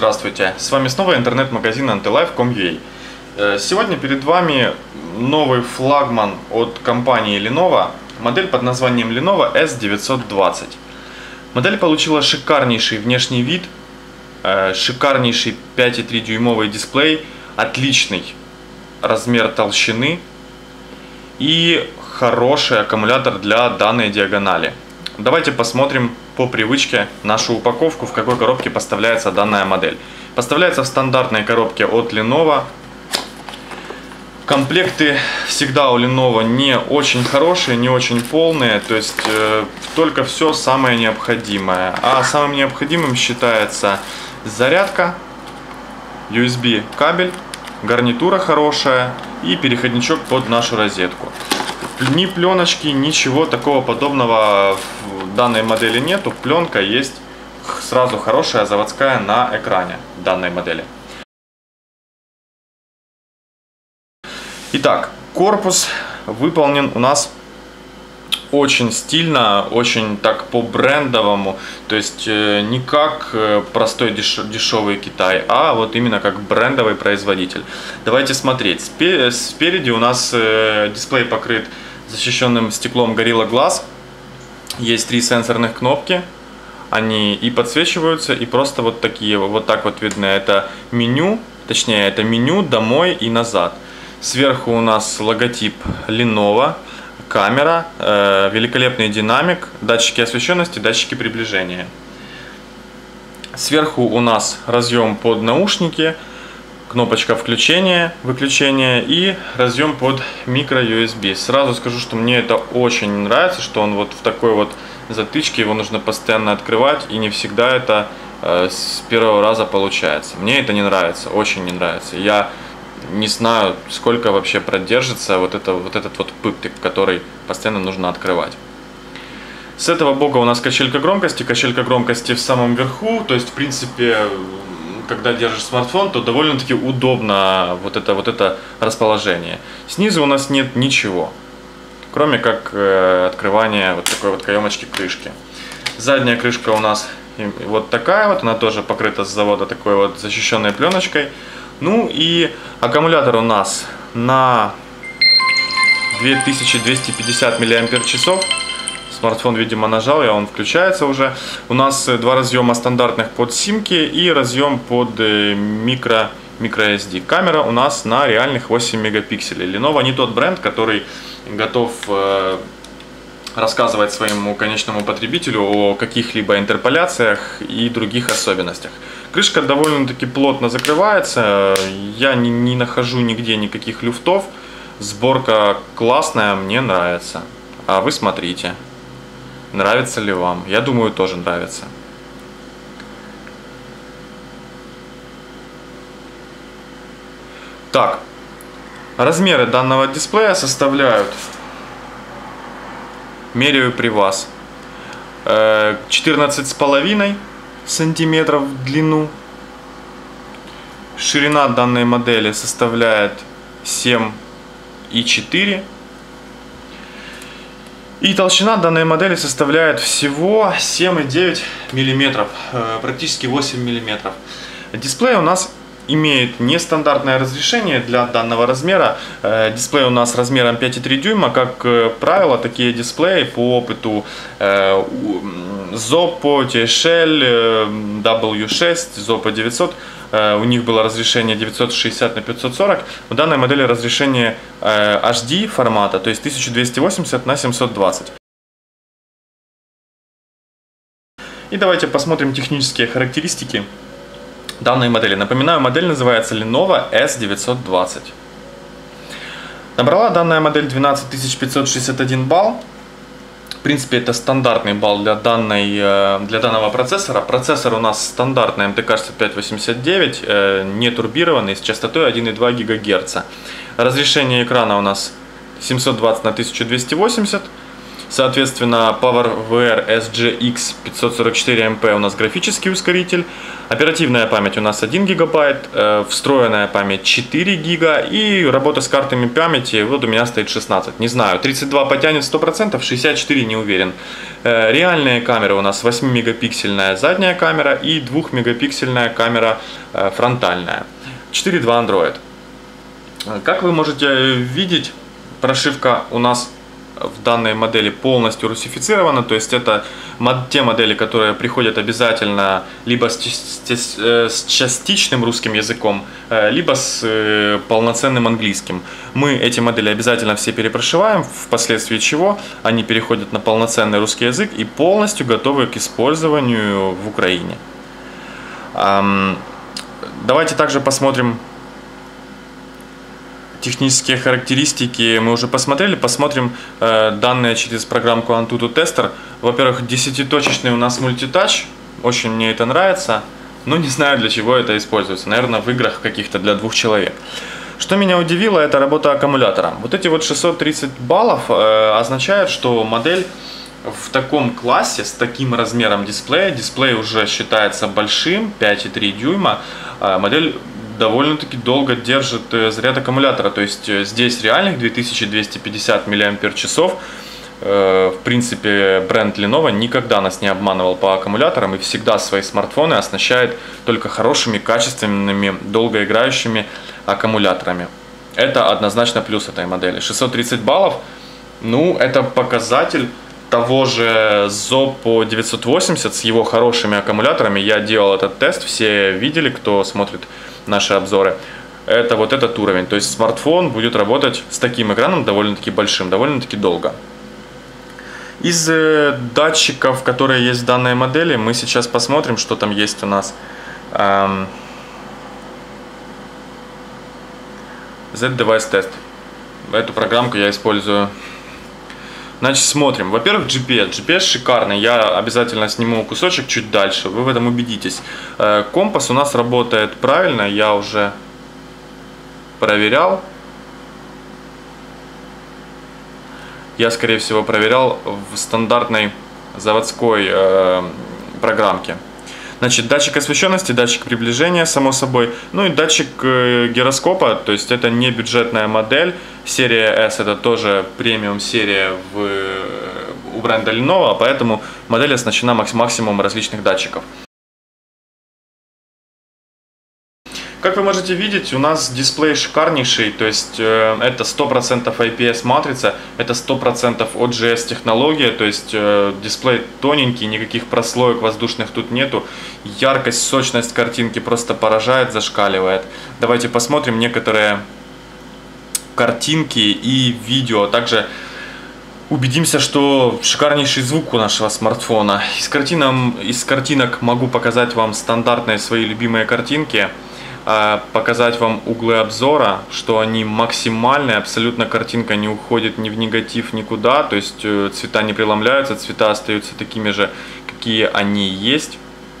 Здравствуйте! С вами снова интернет-магазин antilife.com.ua. Сегодня перед вами новый флагман от компании Lenovo, модель под названием Lenovo S920. Модель получила шикарнейший внешний вид, шикарнейший 5,3 дюймовый дисплей, отличный размер толщины и хороший аккумулятор для данной диагонали. Давайте посмотрим по привычке нашу упаковку, в какой коробке поставляется данная модель. Поставляется в стандартной коробке от Lenovo. Комплекты всегда у Lenovo не очень хорошие, не очень полные, то есть только все самое необходимое. А самым необходимым считается зарядка, USB кабель, гарнитура хорошая и переходничок под нашу розетку. Ни пленочки, ничего такого подобного в данной модели нету. Пленка есть сразу хорошая заводская на экране данной модели. Итак, корпус выполнен у нас очень стильно, очень так по-брендовому, то есть не как простой дешевый Китай, а вот именно как брендовый производитель. Давайте смотреть. Спереди у нас дисплей покрыт защищенным стеклом Gorilla Glass. Есть 3 сенсорных кнопки. Они и подсвечиваются, и просто вот такие, вот так вот видны. Это меню, точнее это меню домой и назад. Сверху у нас логотип Lenovo, камера, великолепный динамик, датчики освещенности, датчики приближения. Сверху у нас разъем под наушники, кнопочка включения, выключения и разъем под micro-USB. Сразу скажу, что мне это очень нравится, что он вот в такой вот затычке, его нужно постоянно открывать, и не всегда это с первого раза получается. Мне это не нравится, очень не нравится. Я не знаю, сколько вообще продержится вот этот вот пыптик, который постоянно нужно открывать. С этого бока у нас качелька громкости в самом верху, то есть в принципе, когда держишь смартфон, то довольно-таки удобно вот это расположение. Снизу у нас нет ничего, кроме как открывания вот такой вот каемочки крышки. Задняя крышка у нас вот такая вот, она тоже покрыта с завода такой вот защищенной пленочкой. Ну и аккумулятор у нас на 2250 мАч. Смартфон, видимо, нажал, и он включается уже. У нас 2 разъема стандартных под симки и разъем под microSD. Камера у нас на реальных 8 мегапикселей. Lenovo не тот бренд, который готов рассказывать своему конечному потребителю о каких-либо интерполяциях и других особенностях. Крышка довольно-таки плотно закрывается, я не нахожу нигде никаких люфтов. Сборка классная, мне нравится. А вы смотрите, нравится ли вам? Я думаю, тоже нравится. Так, размеры данного дисплея составляют, меряю при вас, 14,5 сантиметров в длину. Ширина данной модели составляет 7,4. И толщина данной модели составляет всего 7,9 мм, практически 8 мм. Дисплей у нас имеет нестандартное разрешение для данного размера. Дисплей у нас размером 5,3 дюйма. Как правило, такие дисплеи по опыту Zoppo, TSL, W6, Zoppo 900, у них было разрешение 960 на 540. В данной модели разрешение HD формата, то есть 1280 на 720. И давайте посмотрим технические характеристики данной модели. Напоминаю, модель называется Lenovo S920. Набрала данная модель 12561 балл. В принципе, это стандартный балл для данного процессора. Процессор у нас стандартный MTK 6589, не турбированный, с частотой 1,2 ГГц. Разрешение экрана у нас 720 на 1280. Соответственно, PowerVR SGX 544MP у нас графический ускоритель. Оперативная память у нас 1 ГБ, встроенная память 4 ГБ и работа с картами памяти вот у меня стоит 16. Не знаю, 32 потянет 100%, 64 не уверен. Реальные камеры у нас 8-мегапиксельная задняя камера и 2-мегапиксельная камера фронтальная. 4.2 Android. Как вы можете видеть, прошивка у нас в данной модели полностью русифицирована, то есть это те модели, которые приходят обязательно либо с частичным русским языком, либо с полноценным английским. Мы эти модели обязательно все перепрошиваем, впоследствии чего они переходят на полноценный русский язык и полностью готовы к использованию в Украине. Давайте также посмотрим технические характеристики. Мы уже посмотрим данные через программку Antutu Tester. Во-первых, 10-точечный у нас мультитач, очень мне это нравится, но не знаю, для чего это используется. Наверное, в играх каких-то для 2 человек. Что меня удивило, это работа аккумулятора. Вот эти вот 630 баллов означает, что модель в таком классе, с таким размером дисплея, дисплей уже считается большим, 5,3 дюйма, модель довольно-таки долго держит заряд аккумулятора, то есть здесь реальных 2250 мАч. В принципе, бренд Lenovo никогда нас не обманывал по аккумуляторам и всегда свои смартфоны оснащает только хорошими, качественными, долгоиграющими аккумуляторами. Это однозначно плюс этой модели. 630 баллов, ну, это показатель того же ZOPPO 980 с его хорошими аккумуляторами. Я делал этот тест, все видели, кто смотрит наши обзоры. Это вот этот уровень. То есть смартфон будет работать с таким экраном довольно-таки большим, довольно-таки долго. Из датчиков, которые есть в данной модели, мы сейчас посмотрим, что там есть у нас. Z-Device Test. Эту программку я использую. Значит, смотрим. Во-первых, GPS. GPS шикарный. Я обязательно сниму кусочек чуть дальше. Вы в этом убедитесь. Компас у нас работает правильно. Я уже проверял. Я, скорее всего, проверял в стандартной заводской программке. Значит, датчик освещенности, датчик приближения, само собой. Ну и датчик гироскопа, то есть это не бюджетная модель. Серия S это тоже премиум серия у бренда Lenovo, поэтому модель оснащена максимумом различных датчиков. Как вы можете видеть, у нас дисплей шикарнейший, то есть это 100% IPS матрица, это 100% OGS технология, то есть дисплей тоненький, никаких прослоек воздушных тут нету. Яркость, сочность картинки просто поражает, зашкаливает. Давайте посмотрим некоторые картинки и видео. Также убедимся, что шикарнейший звук у нашего смартфона. Из картинок могу показать вам стандартные свои любимые картинки. Показать вам углы обзора, что они максимальные, абсолютно картинка не уходит ни в негатив, никуда, то есть цвета не преломляются, цвета остаются такими же, какие они есть.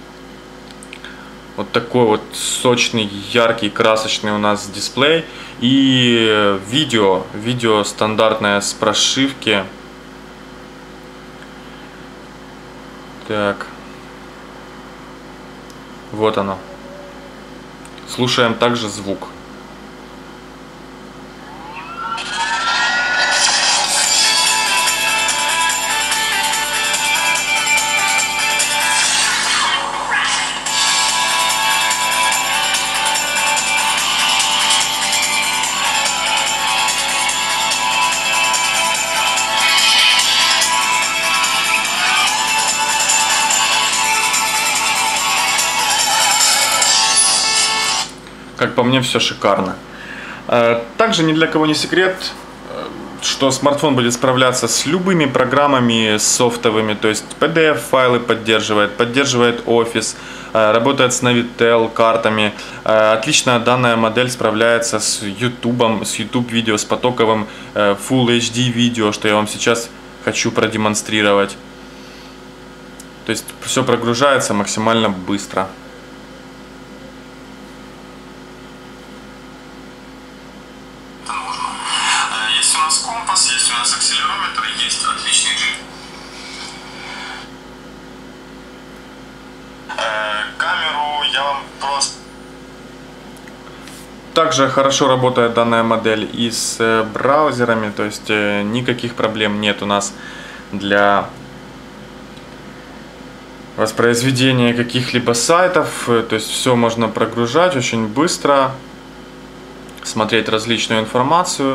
Вот такой вот сочный, яркий, красочный у нас дисплей. И видео стандартное с прошивки. Так, вот оно. Слушаем также звук. Как по мне, все шикарно. Также ни для кого не секрет, что смартфон будет справляться с любыми программами софтовыми, то есть PDF-файлы поддерживает Office, работает с Navitel картами. Отлично данная модель справляется с YouTube видео, с потоковым Full HD видео, что я вам сейчас хочу продемонстрировать. То есть все прогружается максимально быстро. Есть у нас компас, есть у нас акселерометр, есть отличный Также хорошо работает данная модель и с браузерами, то есть никаких проблем нет у нас для воспроизведения каких-либо сайтов, то есть все можно прогружать очень быстро, смотреть различную информацию,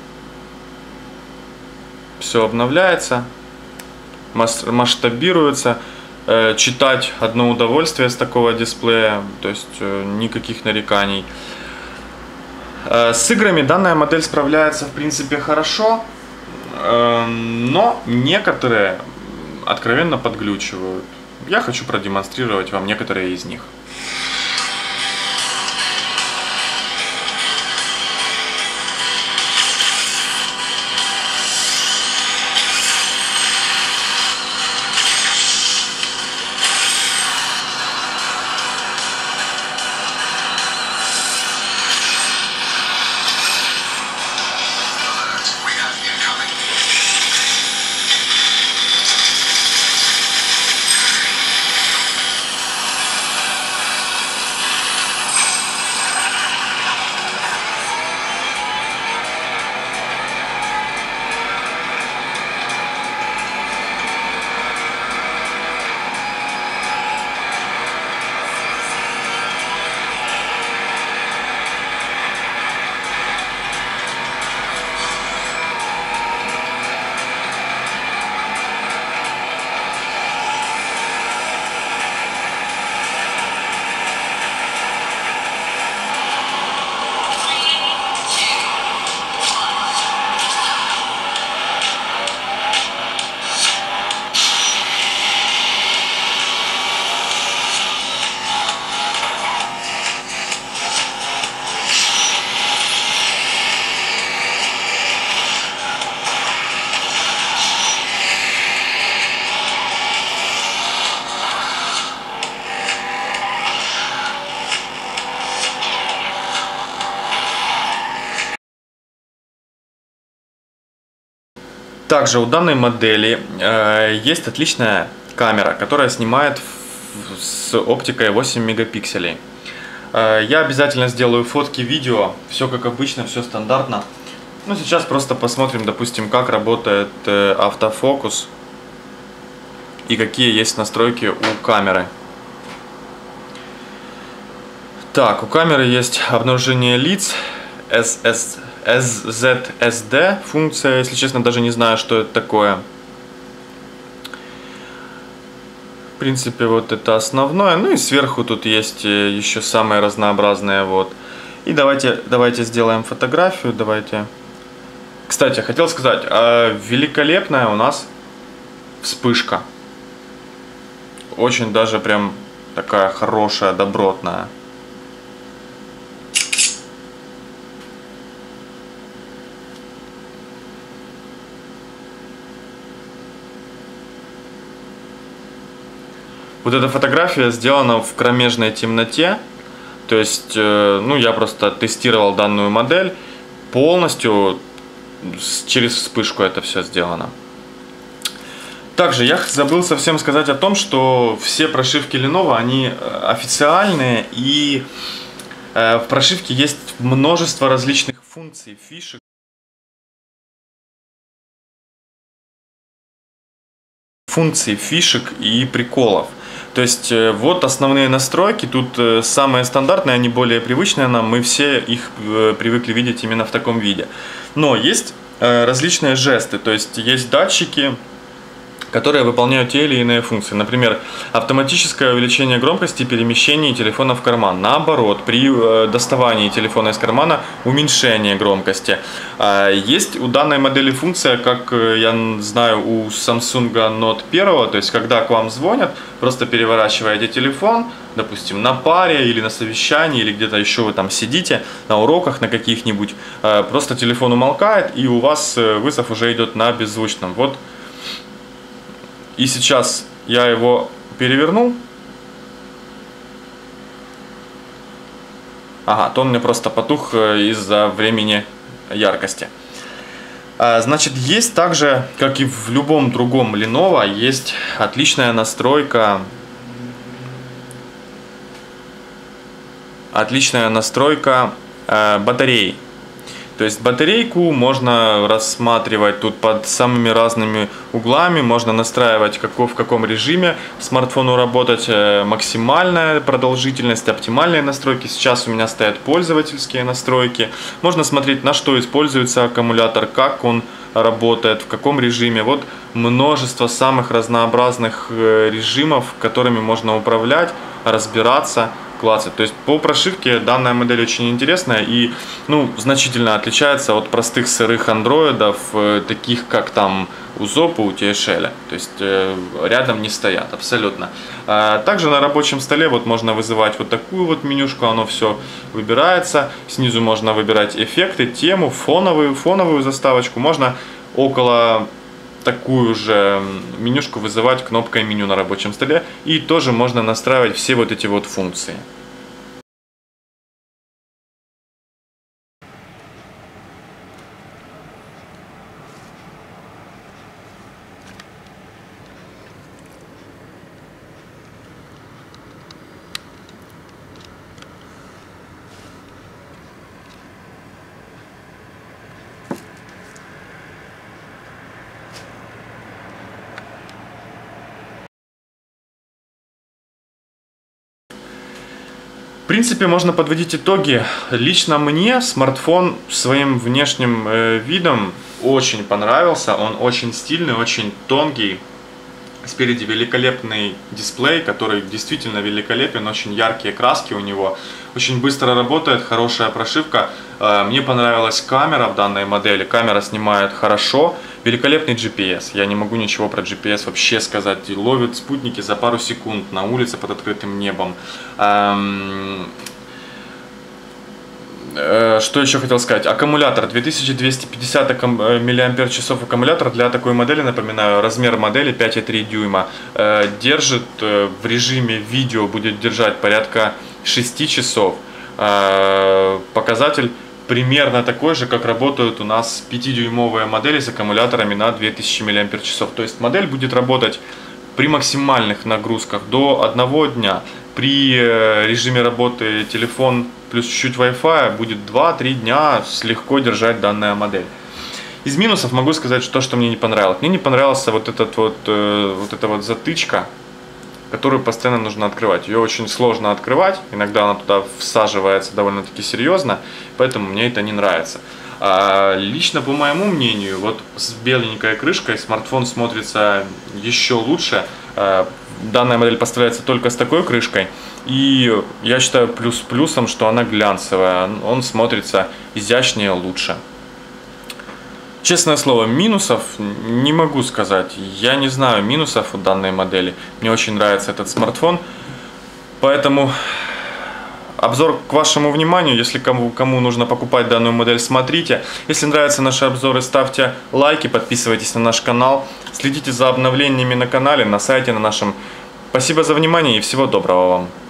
все обновляется, масштабируется, читать одно удовольствие с такого дисплея, то есть никаких нареканий. С играми данная модель справляется в принципе хорошо, но некоторые откровенно подглючивают. Я хочу продемонстрировать вам некоторые из них. Также у данной модели есть отличная камера, которая снимает с оптикой 8 мегапикселей. Я обязательно сделаю фотки, видео, все как обычно, все стандартно. Ну, сейчас просто посмотрим, допустим, как работает автофокус и какие есть настройки у камеры. Так, у камеры есть обнаружение лиц, SZSD функция, если честно, даже не знаю, что это такое. В принципе, вот это основное. Ну и сверху тут есть еще самые разнообразные. Вот. И давайте сделаем фотографию. Давайте. Кстати, хотел сказать, великолепная у нас вспышка. Очень даже прям такая хорошая, добротная. Вот эта фотография сделана в кромежной темноте, то есть, ну, я просто тестировал данную модель, полностью через вспышку это все сделано. Также я забыл совсем сказать о том, что все прошивки Lenovo, они официальные, и в прошивке есть множество различных функций, фишек и приколов. То есть вот основные настройки, тут самые стандартные, они более привычные нам, мы все их привыкли видеть именно в таком виде. Но есть различные жесты, то есть есть датчики, которые выполняют те или иные функции. Например, автоматическое увеличение громкости, перемещение телефона в карман. Наоборот, при доставании телефона из кармана уменьшение громкости. Есть у данной модели функция, как я знаю, у Samsung Note 1, то есть когда к вам звонят, просто переворачиваете телефон, допустим, на паре или на совещании, или где-то еще вы там сидите, на уроках на каких-нибудь, просто телефон умолкает, и у вас вызов уже идет на беззвучном. Вот. И сейчас я его перевернул. Ага, то он мне просто потух из-за времени яркости. Значит, есть также, как и в любом другом Lenovo, есть отличная настройка отличная настройка батареи. То есть батарейку можно рассматривать тут под самыми разными углами, можно настраивать в каком режиме смартфону работать, максимальная продолжительность, оптимальные настройки. Сейчас у меня стоят пользовательские настройки. Можно смотреть, на что используется аккумулятор, как он работает, в каком режиме. Вот множество самых разнообразных режимов, которыми можно управлять, разбираться, классы. То есть по прошивке данная модель очень интересная и значительно отличается от простых сырых андроидов, таких как там у Zoppo, у TSL. То есть рядом не стоят абсолютно. Также на рабочем столе вот можно вызывать вот такую вот менюшку, оно все выбирается. Снизу можно выбирать эффекты, тему, фоновую заставочку. Можно около такую же менюшку вызывать кнопкой меню на рабочем столе, и тоже можно настраивать все вот эти вот функции. В принципе, можно подводить итоги. Лично мне смартфон своим внешним видом очень понравился. Он очень стильный, очень тонкий. Спереди великолепный дисплей, который действительно великолепен, очень яркие краски у него. Очень быстро работает, хорошая прошивка. Мне понравилась камера в данной модели. Камера снимает хорошо. Великолепный GPS. Я не могу ничего про GPS вообще сказать. Ловит спутники за пару секунд на улице под открытым небом. Что еще хотел сказать? Аккумулятор 2250 мАч аккумулятор для такой модели, напоминаю, размер модели 5,3 дюйма. Держит в режиме видео, будет держать порядка 6 часов. Показатель примерно такой же, как работают у нас 5-дюймовые модели с аккумуляторами на 2000 мАч. То есть модель будет работать при максимальных нагрузках до 1 дня. При режиме работы телефон плюс чуть-чуть Wi-Fi будет 2-3 дня легко держать данная модель. Из минусов могу сказать, что мне не понравилось. Мне не понравился вот эта вот затычка, которую постоянно нужно открывать. Ее очень сложно открывать, иногда она туда всаживается довольно-таки серьезно, поэтому мне это не нравится. Лично, по моему мнению, вот с беленькой крышкой смартфон смотрится еще лучше. Данная модель поставляется только с такой крышкой, и я считаю плюсом, что она глянцевая, он смотрится изящнее, лучше. Честное слово, минусов не могу сказать. Я не знаю минусов у данной модели. Мне очень нравится этот смартфон. Поэтому обзор к вашему вниманию. Если кому нужно покупать данную модель, смотрите. Если нравятся наши обзоры, ставьте лайки, подписывайтесь на наш канал. Следите за обновлениями на канале, на сайте на нашем. Спасибо за внимание и всего доброго вам.